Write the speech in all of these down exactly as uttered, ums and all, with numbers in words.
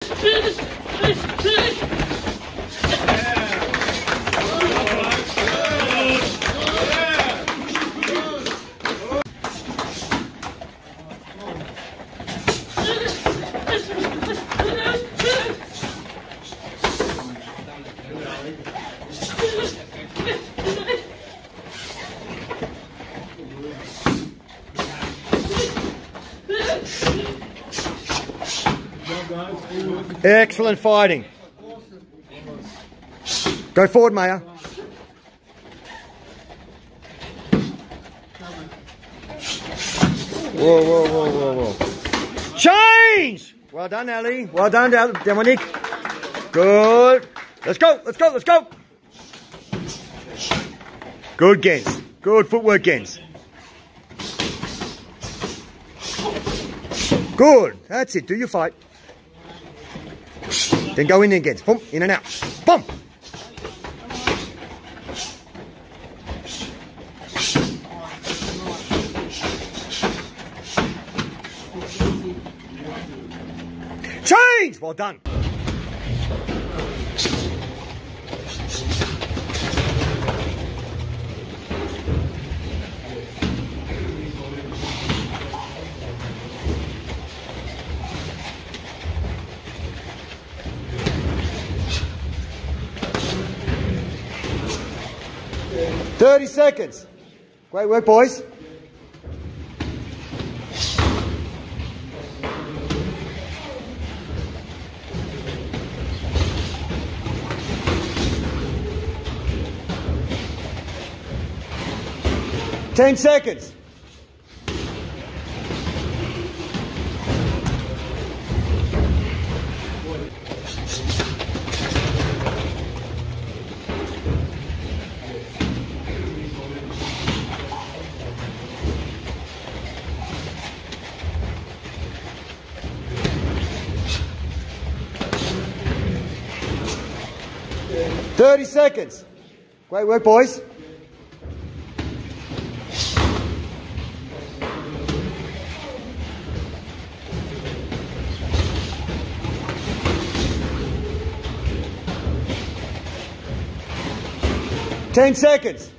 Excellent fighting. Go forward, Maya. Whoa, whoa, whoa, whoa, whoa. Change! Well done, Ali. Well done, Dominique. Good. Let's go, let's go, let's go. Good, Gens. Good footwork, Gens. Good. That's it. Do your fight. Then go in there, Gens. Boom. In and out. Boom. Change! Well done. thirty seconds. Great work, boys. ten seconds. thirty seconds. Great work, boys. ten seconds.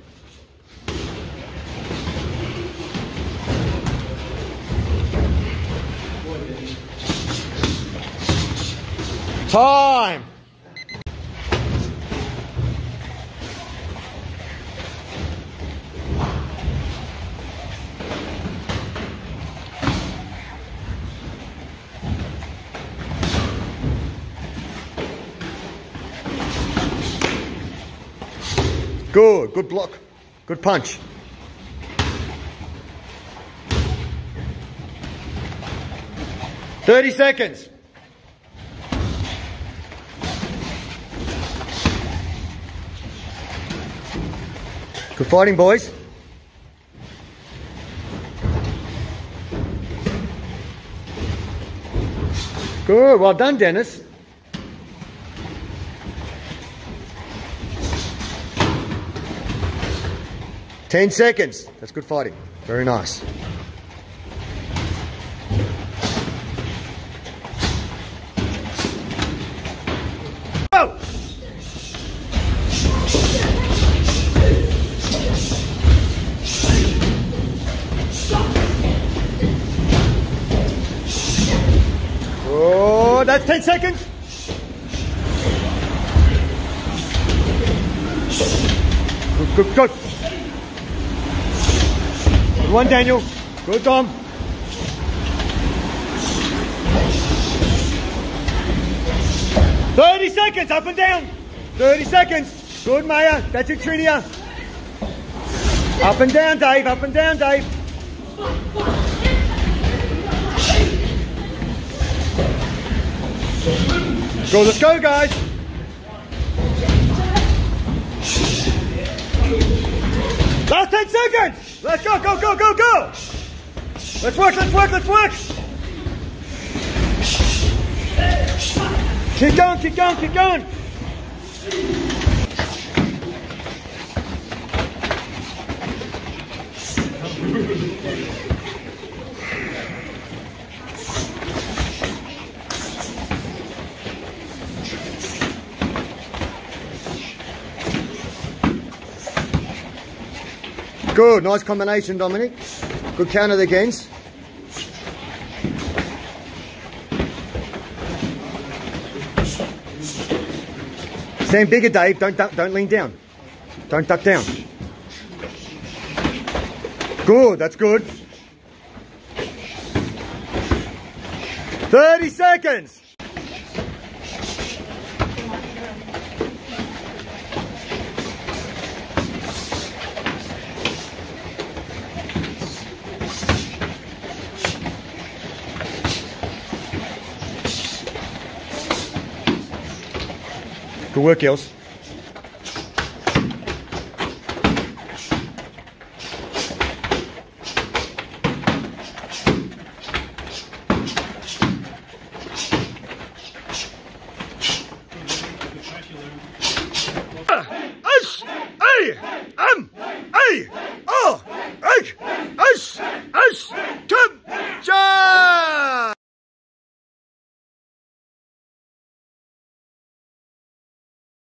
Time. Good, good block, good punch. thirty seconds. Good fighting, boys. Good, well done, Dennis. ten seconds. That's good fighting. Very nice. Go! Oh, that's ten seconds. Good, good, good. Good one, Daniel. Good, Dom. thirty seconds, up and down. thirty seconds. Good, Maya. That's it, Trinia. Up and down, Dave. Up and down, Dave. Go, let's go, guys. Last ten seconds. Let's go, go, go, go, go. Let's work, let's work, let's work. Keep going, keep going, keep going. Good, nice combination, Dominic. Good counter against. Stand bigger, Dave. Don't duck, don't lean down. Don't duck down. Good, that's good. thirty seconds. Good work, girls. Hey!